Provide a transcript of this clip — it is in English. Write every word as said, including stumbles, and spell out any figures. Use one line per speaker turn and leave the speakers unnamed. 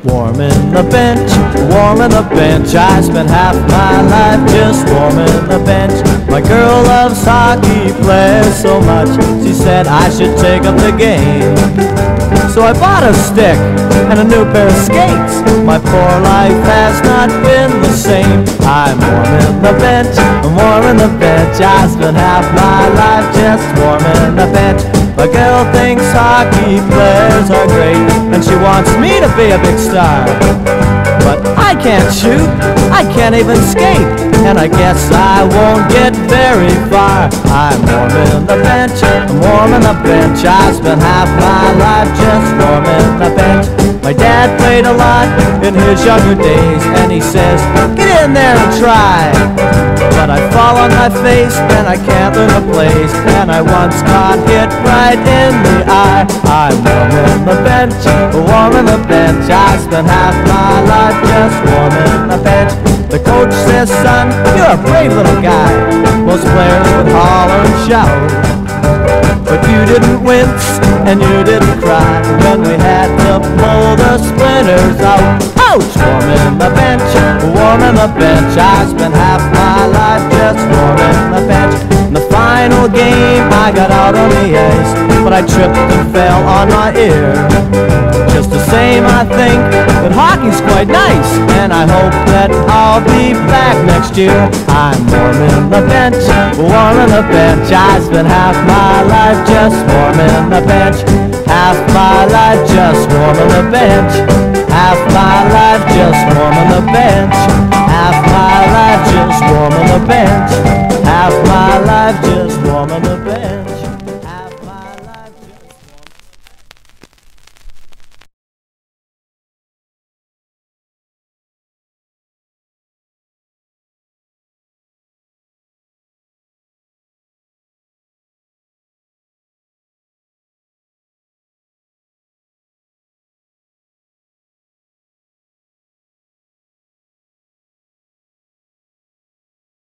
Warming the bench, warming the bench. I spent half my life just warming the bench. My girl loves hockey, plays so much, she said I should take up the game. So I bought a stick and a new pair of skates. My poor life has not been the same. I'm warming the bench, I'm warming the bench. I spent half my life just warming the bench. My girl thinks hockey players are great, and she wants me to be a big star. But I can't shoot, I can't even skate, and I guess I won't get very far. I'm warming the bench, I'm warming the bench. I spent half my life just warming the bench. My dad played a lot in his younger days, and he says, get in there and try. But I fall on my face and I can't learn the place, and I once got hit right in the eye. I'm warming the bench, warming the bench. I spent half my life just warming the bench. The coach says, son, you're a brave little guy. Most players would holler and shout, but you didn't wince and you didn't cry when we had to pull the splinters out. Ouch! Warming the bench, warming the bench. I spent half my life just warming the bench. In the final game I got out on the ice, but I tripped and fell on my ear. Just the same, I think that hockey's quite nice, and I hope that I'll be back next year. I'm warming the bench, warming the bench. I spent half my life just warming the bench. Half my life just warming the bench. Half my life just warming the bench. Half my life just warming the bench. Half my life just warming the bench.